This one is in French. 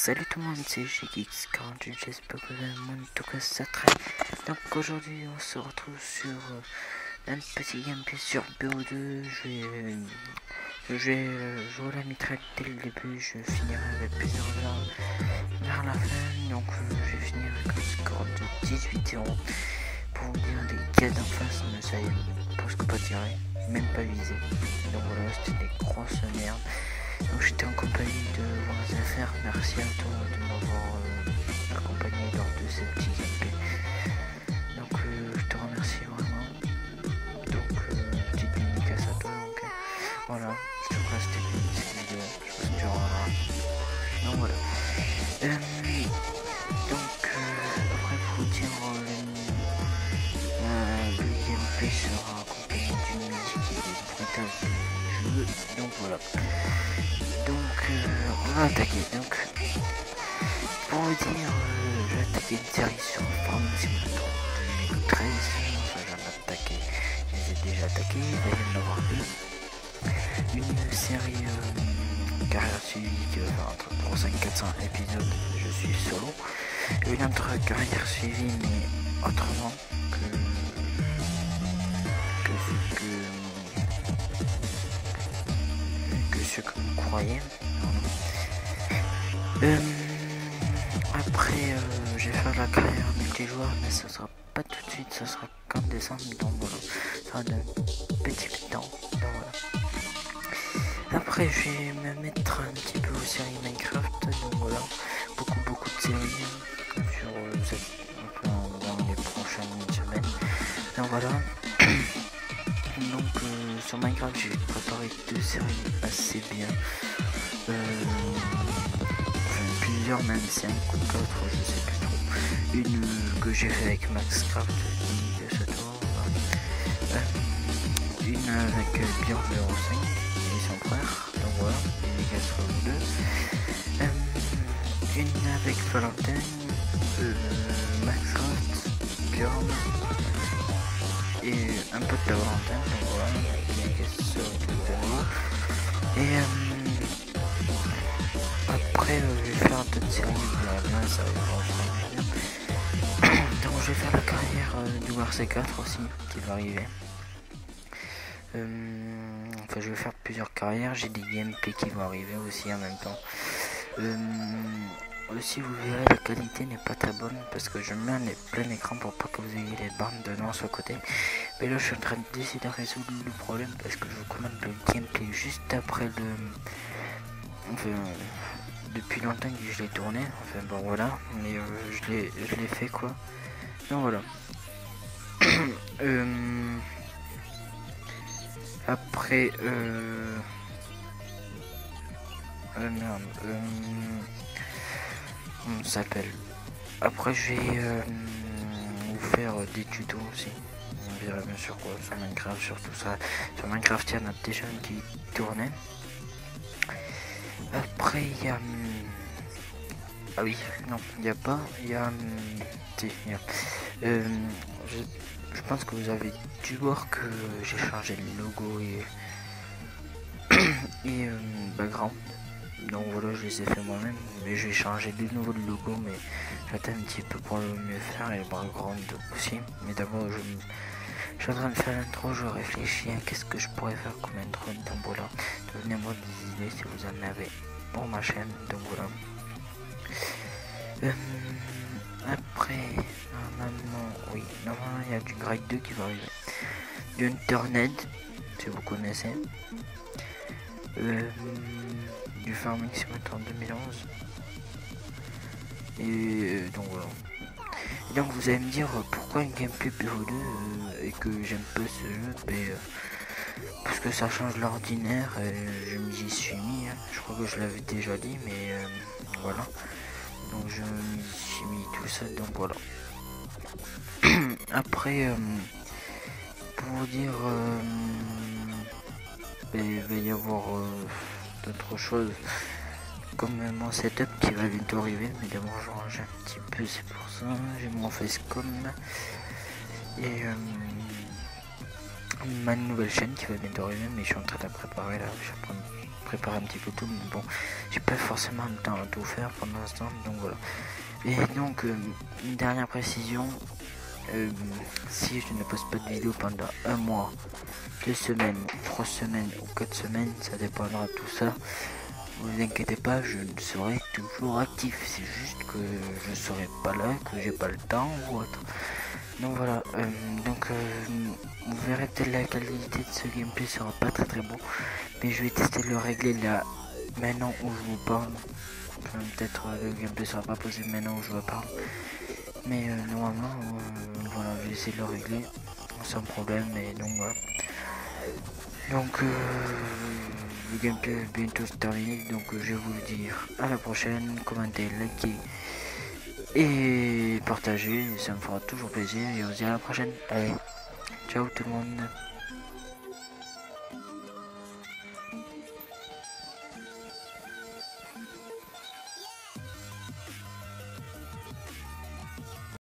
Salut tout le monde, c'est GX48, j'espère que le monde, en tout cas ça traîne. Donc aujourd'hui on se retrouve sur un petit gameplay sur BO2. Je vais jouer à la mitraille dès le début, je finirai avec plusieurs armes vers la fin. Donc je vais finir avec un score de 18-0. Pour vous dire, les gars d'en face ne savaient presque pas tirer, même pas viser. Donc voilà, c'était des grosses merdes. Donc j'étais en compagnie de Warzafer, merci à toi de m'avoir accompagné lors de ces petits gameplays. Donc je te remercie vraiment. Donc petite dédicace à toi. Donc voilà, je te ferai cette vidéo, je pense que tu reviendras. Donc voilà. Après pour vous dire le gameplay sera accompagné d'une musique et des bruitages du jeu. Donc voilà. Donc on va attaquer. Donc pour vous dire, j'ai attaqué une série sur Farming Simulator 2013. Enfin j'en ai attaqué, je les ai déjà attaqués, il va y en avoir deux. Une série carrière suivie qui va faire entre 300 et 400 épisodes, je suis solo. Une autre carrière suivie mais autrement que ce que vous croyez. Après je vais faire la carrière multijoueur, mais ça sera pas tout de suite, ça sera qu'en décembre, donc voilà, ça sera d'un petit peu de temps, donc voilà. Après je vais me mettre un petit peu aux séries Minecraft, donc voilà, beaucoup de séries dans les prochaines semaines, donc voilà. Donc sur Minecraft j'ai préparé deux séries assez bien, plusieurs, même 5 ou 4, je sais plus trop. Une que j'ai fait avec Maxcraft, une avec Bjorn 05 et son frère, donc voilà, une avec Valentin, Maxcraft, Bjorn et un peu de Valentin, donc voilà, et après je vais faire d'autres séries, bien ça va bien. Donc je vais faire la carrière du WRC4 aussi qui va arriver. Enfin je vais faire plusieurs carrières, j'ai des gameplays qui vont arriver aussi en même temps. Aussi vous verrez la qualité n'est pas très bonne parce que je mets les plein écran pour pas que vous ayez les bandes de noir sur le côté. Mais là je suis en train d'essayer de résoudre le problème parce que je vous commande le gameplay juste après le... Enfin, depuis longtemps que je l'ai tourné, enfin bon voilà, mais je l'ai fait quoi. Donc voilà. Après merde, on s'appelle. Après je vais vous faire des tutos aussi. On verra bien sûr quoi, sur Minecraft, sur tout ça. Sur Minecraft il y en a déjà une qui tournait. Après il y a... Ah oui, non, il n'y a pas, il y a... je pense que vous avez dû voir que j'ai changé le logo et background. Donc voilà, je les ai fait moi-même, mais j'ai changé de nouveau le logo, mais j'attends un petit peu pour le mieux faire et le background aussi. Mais d'abord, je suis en train de faire l'intro, je réfléchis à qu'est-ce que je pourrais faire comme intro, donc voilà. Donnez-moi des idées si vous en avez pour ma chaîne, donc voilà. Après, normalement il y a du Grade 2 qui va arriver. Du Internet, si vous connaissez. Du Farming Simulator 2011. Et donc voilà. Et donc vous allez me dire pourquoi une gameplay BO2 et que j'aime peu ce jeu, parce que ça change l'ordinaire et je m'y suis mis, hein. Je crois que je l'avais déjà dit, mais voilà. Donc je m'y suis mis tout ça, donc voilà. Après, pour vous dire, il va y avoir d'autres choses comme mon setup qui va bientôt arriver, mais d'abord je range un petit peu, c'est pour ça. J'ai mon facecam et ma nouvelle chaîne qui va bientôt arriver, mais je suis en train de la préparer là, je suis en train de préparé un petit peu tout, mais bon, j'ai pas forcément le temps à tout faire pendant l'instant, donc voilà. Et donc, une dernière précision, si je ne poste pas de vidéo pendant un mois, 2 semaines, 3 semaines ou 4 semaines, ça dépendra de tout ça. Ne vous inquiétez pas, je serai toujours actif, c'est juste que je serai pas là, que j'ai pas le temps ou autre. Donc voilà, vous verrez peut-être la qualité de ce gameplay sera pas très bon, mais je vais tester le régler là, maintenant où je vous parle. Enfin, peut-être le gameplay sera pas possible maintenant où je vous parle, mais normalement, voilà, je vais essayer de le régler sans problème, et donc voilà. Donc le gameplay est bientôt terminé, donc je vais vous le dire à la prochaine, commentez, likez et partagez, ça me fera toujours plaisir et on se dit à la prochaine. Allez, ciao tout le monde.